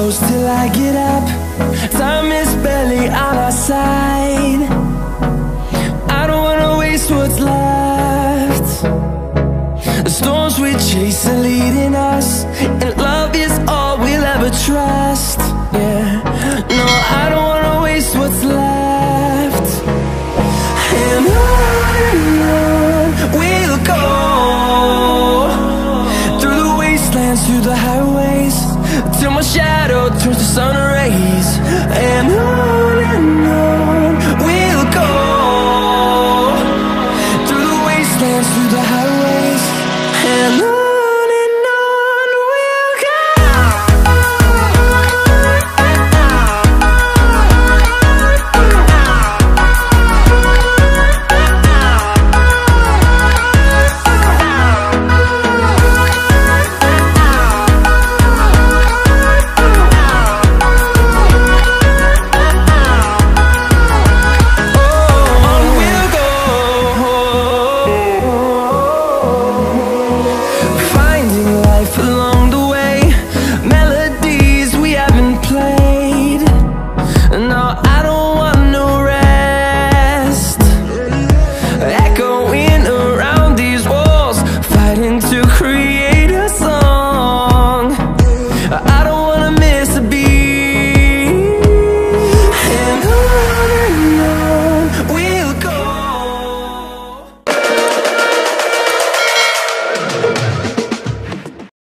close till I get up. Time is barely on our side. I don't wanna waste what's left. The storms we chase are leading us.